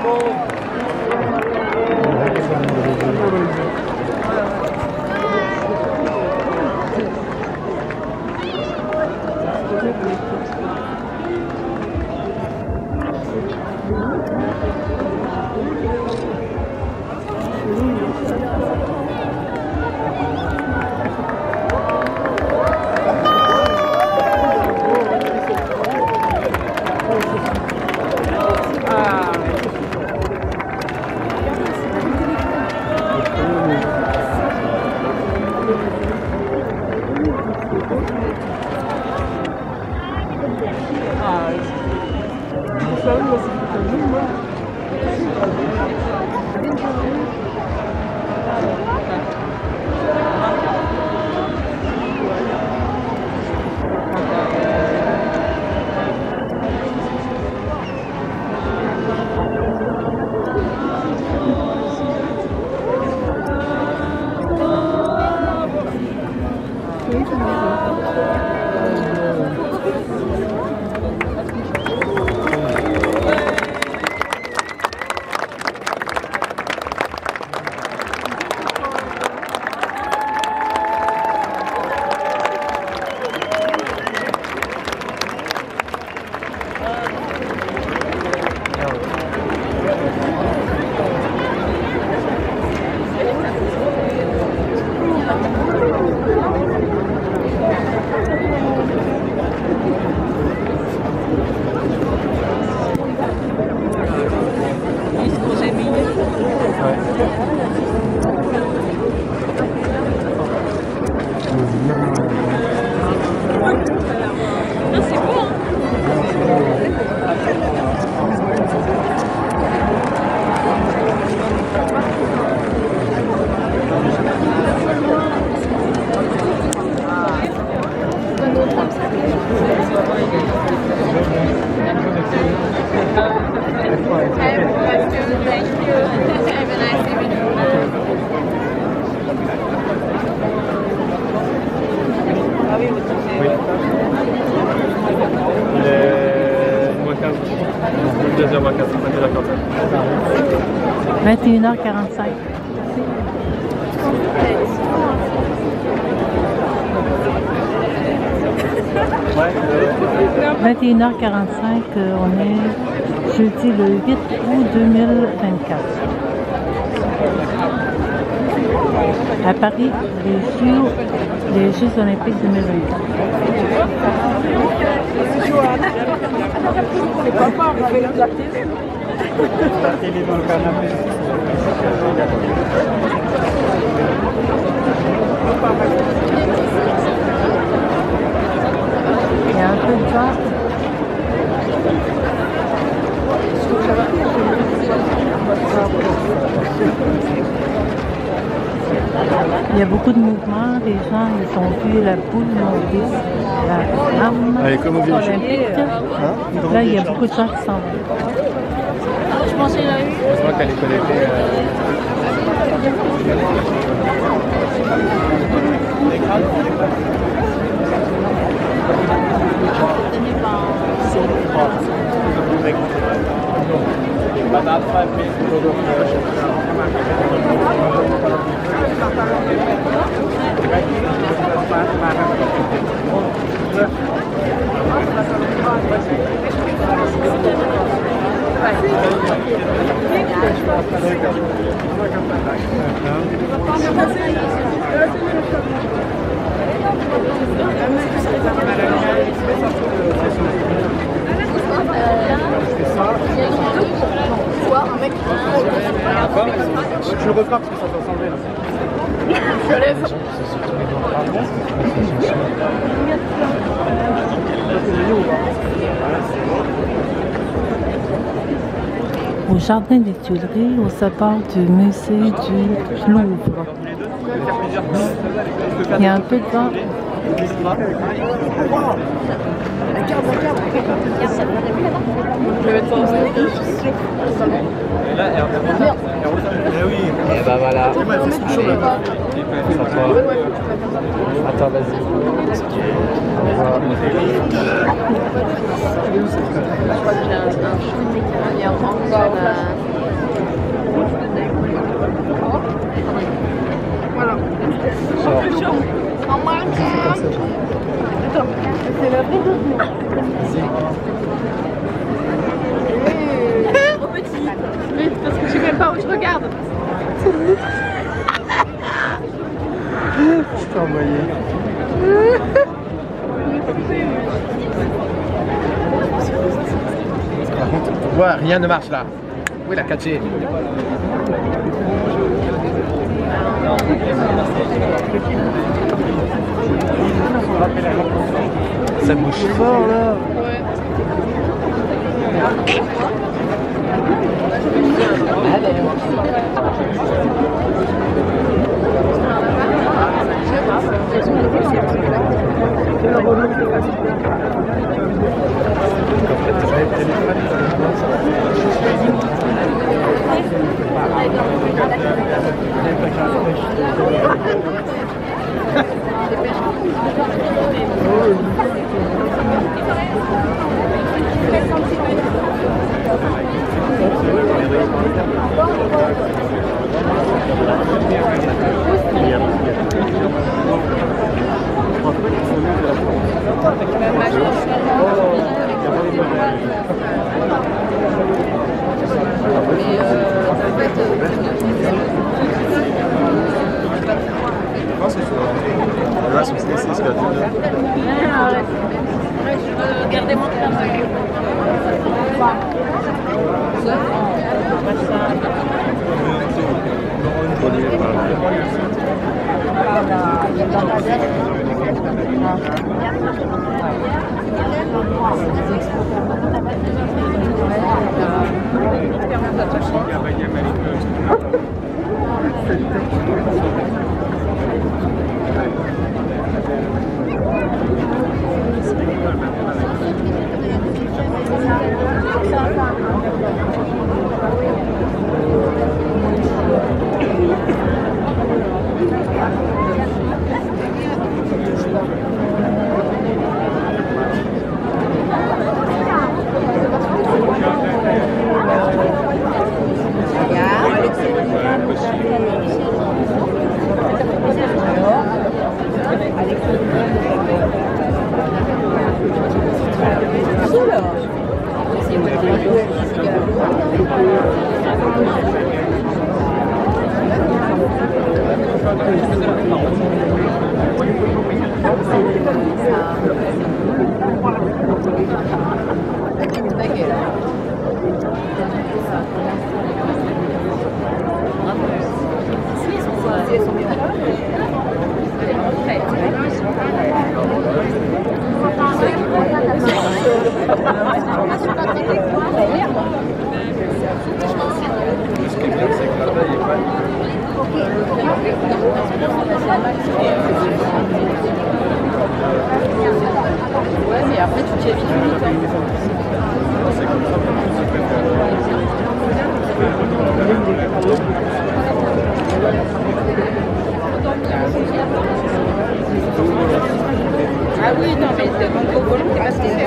21h45. « 21h45, on est jeudi le 8 août 2024. À Paris, les Jeux olympiques 2024. C'est pas mal, on avait la télé. La télé dans le canapé. Il y a un peu de vent. Il y a beaucoup de mouvements, les gens ils ont vu la boule monter, la flamme olympique. Là, il y a beaucoup de gens qui s'en vont. Je pensais qu'il a eu. Je crois qu'elle est connectée. Je le refrappe parce que ça doit s'enlever là. Je lève. Au jardin des Tuileries, au support du musée du Louvre. Il y a un peu de vent. Et bah voilà. Attends, vas-y. Il y a encore Ouais, rien ne marche là. Oui, la 4G. Ça bouge fort là. Ouais. Regardez mon travail. Ouais, mais après tu t'y habitues vite. Ah oui, non, mais quand t'es au volant, t'es pas stressé.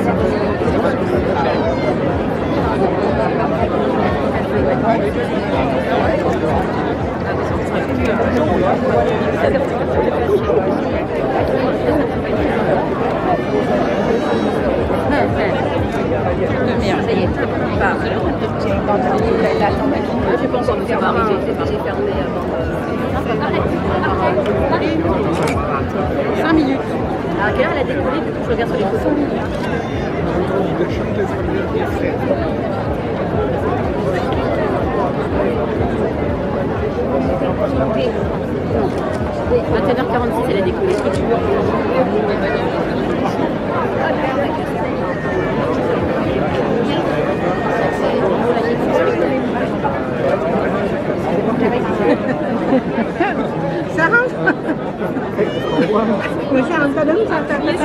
Ça y est, je pense que ça va arriver, j'ai fermé avant. 5 minutes. À quelle heure elle a décollé? Du coup, je regarde sur les photos. Oui, 21h46, elle a décollé. Est-ce que tu veux? Sao không? Người sao người ta đứng sao ta cái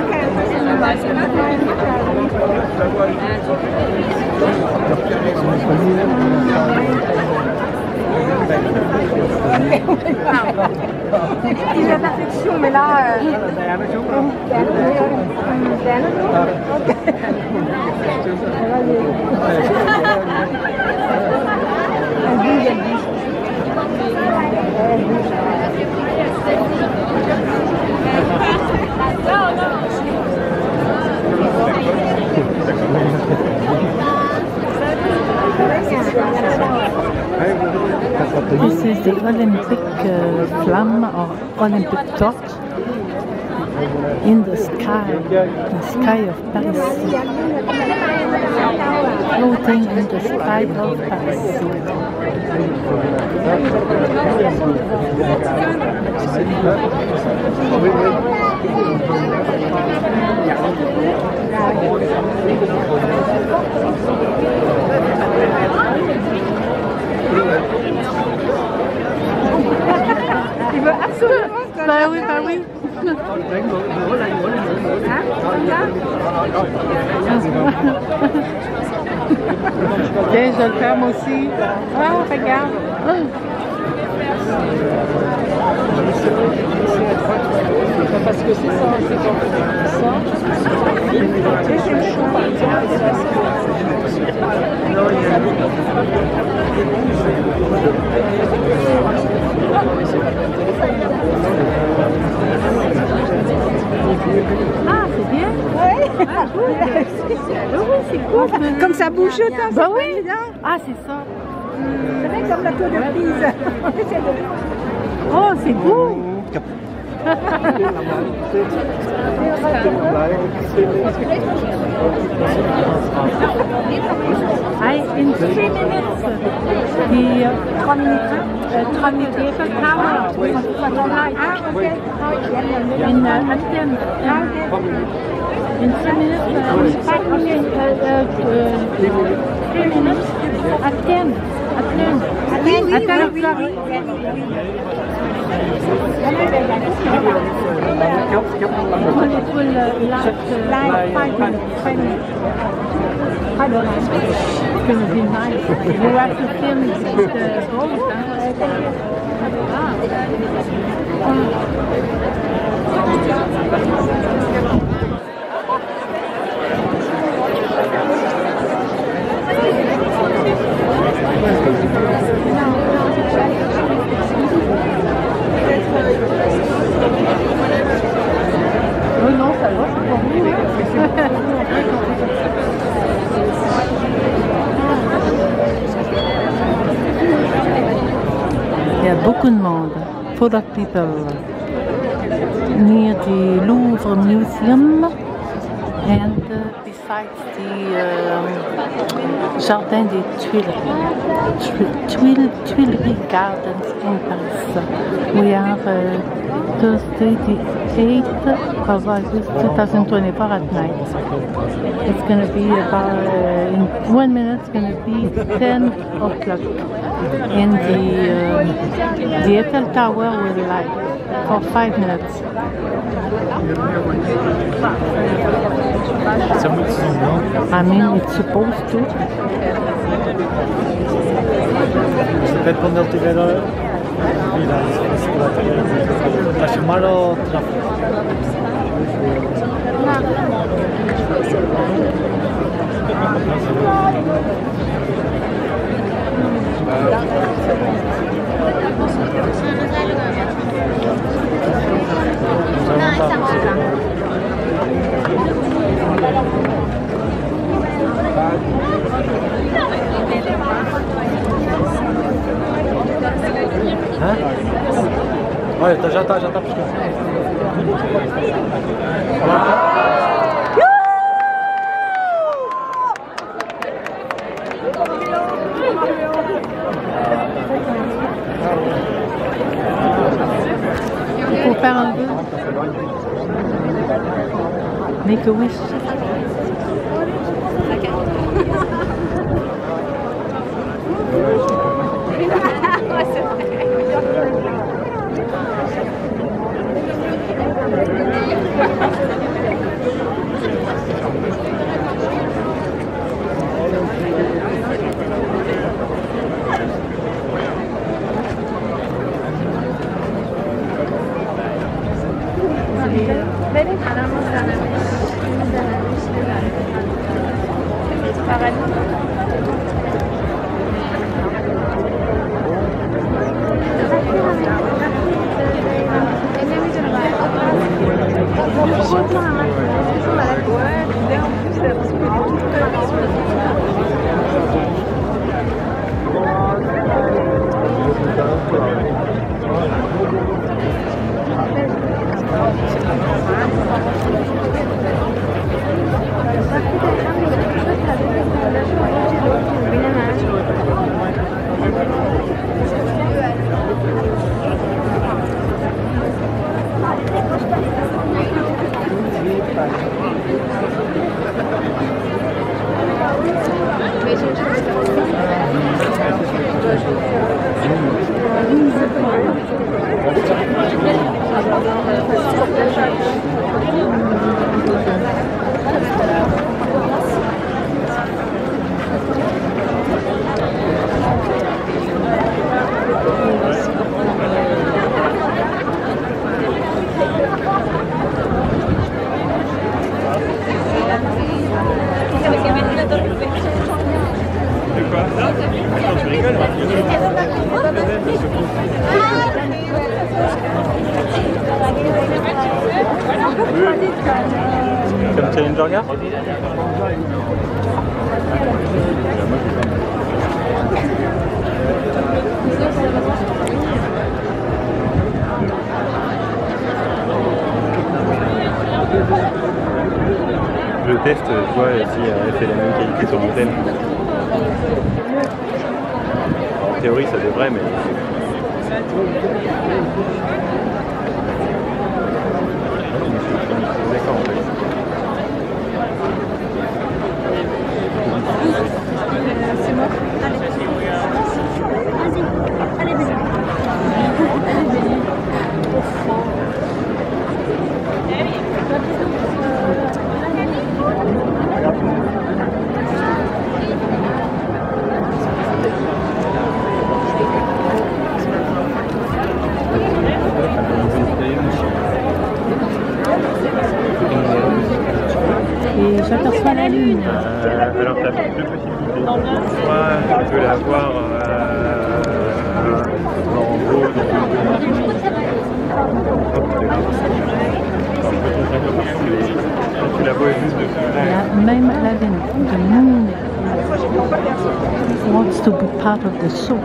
il la perfection, mais là, This is the Olympic flame or Olympic torch. in the sky of Paris. Floating in the sky of Paris. Il veut absolument ça. Bah oui, bah oui. Tiens, je le ferme aussi. Oh, regarde. Parce que c'est ça, c'est ça. Ah, c'est bien. Oui. C'est cool. Comme ça bouge autant. Bah oui. Ah, c'est ça. C'est vrai comme la tour de Pise. Oh, c'est beau. Hey, in 3 minutes, the 3 minutes, 3 minutes, Eiffel Tower, in Athens, in 3 minutes, 3 minutes, Athens, I don't know. It's going to be nice. You have to film the boat, Oh non, ça va, c'est pour vous. Il y a beaucoup de monde, full of people, near the Louvre Museum and besides the Jardin des Tuileries Gardens in Paris. We are Thursday the 8th of August 2024 at night. It's going to be about, in 1 minute, it's going to be 10 o'clock. And the Eiffel Tower will light for 5 minutes. I mean, it's supposed to. Peut-être cuando estuviera mira, a llamarlo tráfico. Hein? Ouais, j'attends parce que... Il faut faire un vœu. Make a wish. Comme Challenger Gare. Le test, tu vois, si elle fait la même qualité sur l'antenne. En théorie, ça devrait, mais... D'accord, en fait. C'est moi. Allez, vas-y. Et j'aperçois la lune. Alors, tu as deux possibilités. Soit tu peux la voir en gros, tu la vois juste de Même la lune, the moon wants to be part of the show.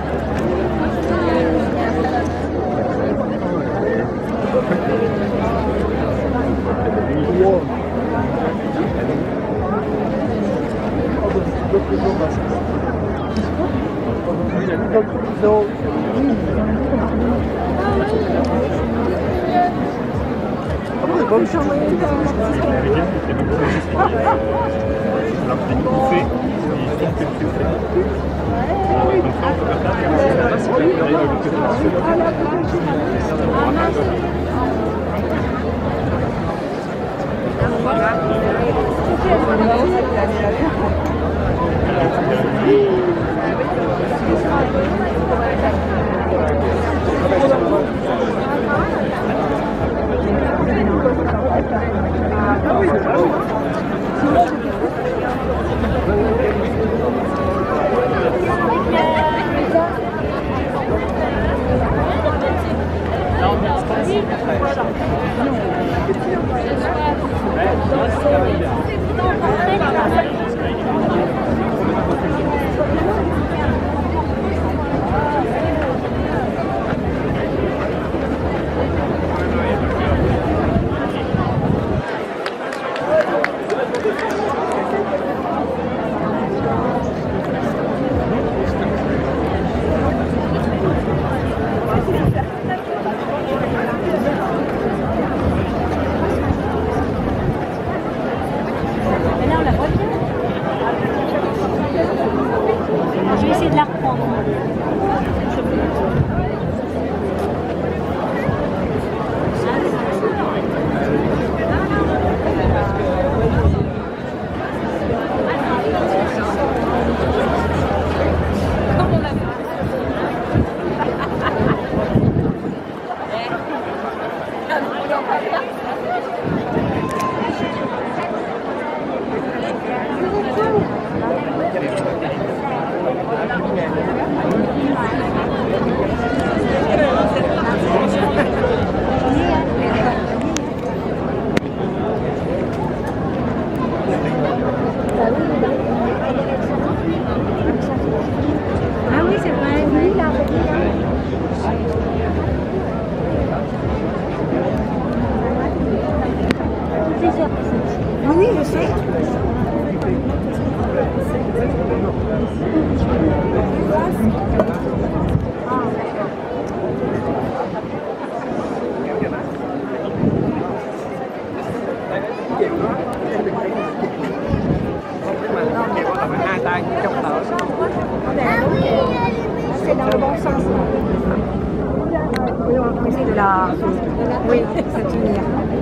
Je vais essayer de la reprendre. Ah oui, c'est vrai, oui, là. Oui, je sais. Ah. C'est dans le bon sens. Oui, on va essayer de la... Oui, ça tenir.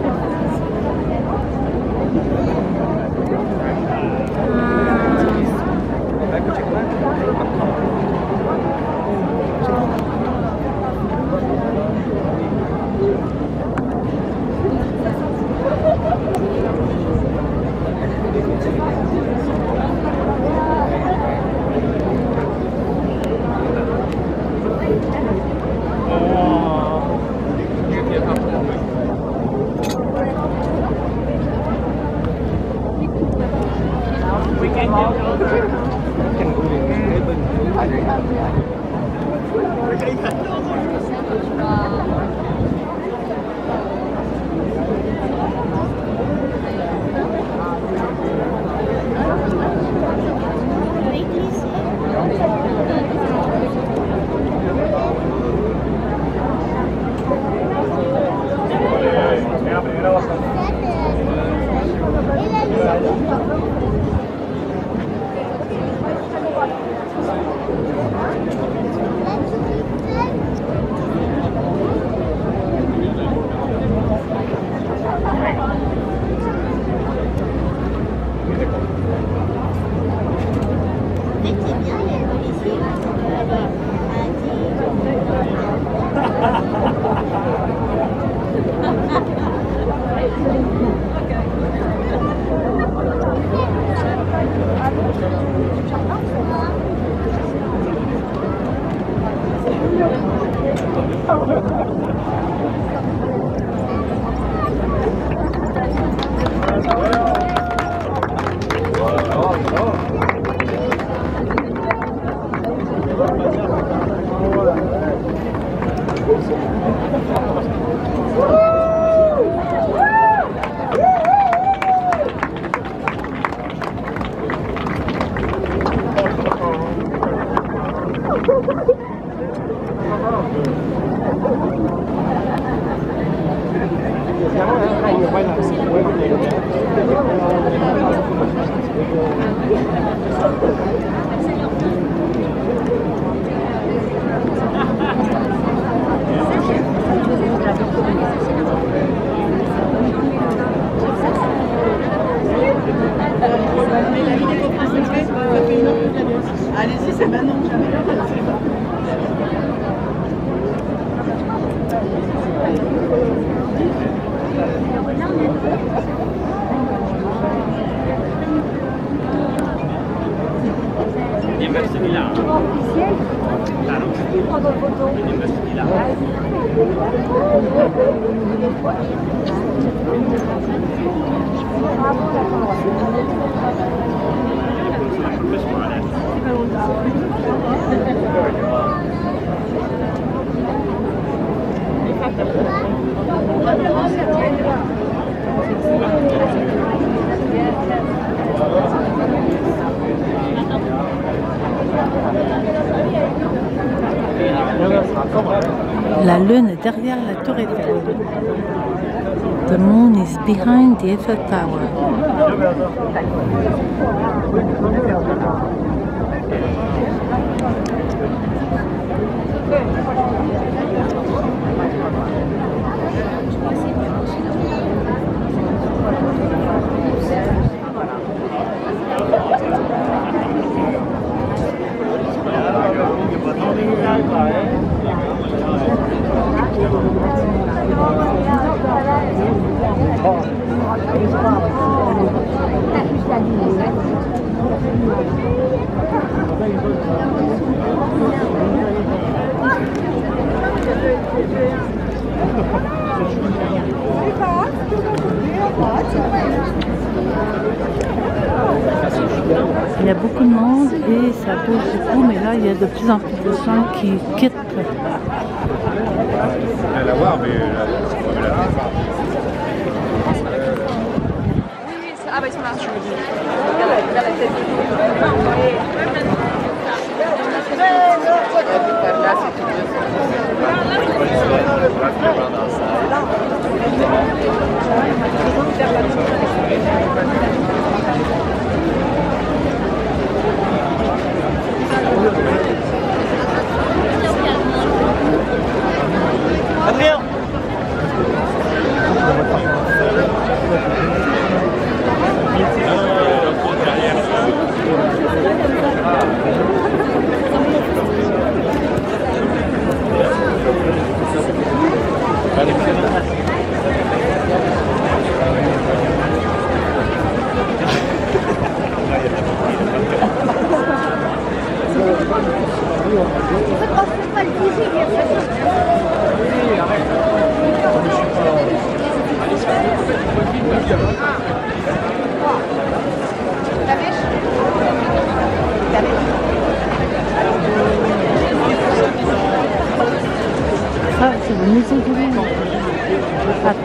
Allez-y, c'est maintenant. La lune est derrière la tour Eiffel. The moon is behind the Eiffel Tower. Il y a beaucoup de monde et ça bouge beaucoup, mais là, il y a de plus en plus de gens qui quittent. Elle a voir, mais Ah bah ils sont là. Regarde la tête.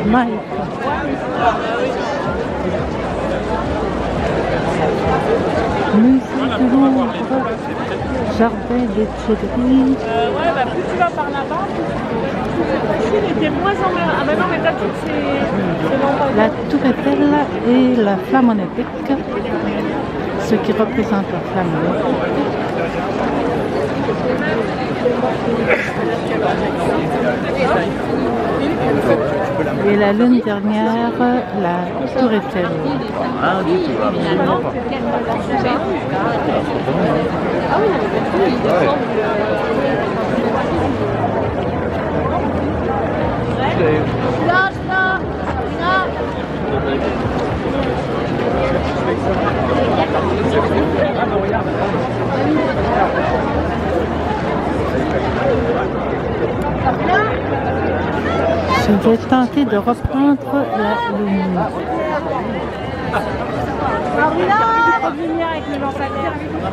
Mike. Musée du Louvre, Jardin des Tuileries. Ouais, bah plus tu vas par là-bas, plus il était moins en mer. Ah bah non, mais d'habitude c'est longtemps. La Tour Eiffel et la flamme olympique, ce qui représente la flamme olympique. Et la lune dernière, la Tour Eiffel. Ah, du tout, absolument pas. Je vais tenter de reprendre la lumière. La lumière avec le lampadaire.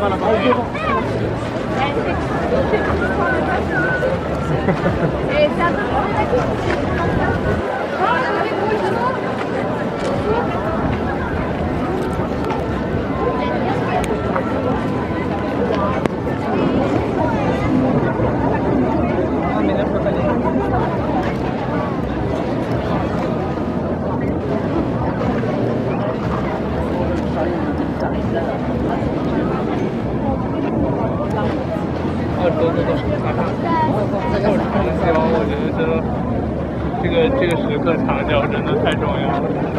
这个时刻长焦真的太重要了。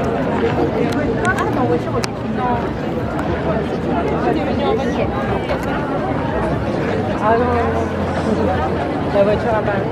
La voiture à balle.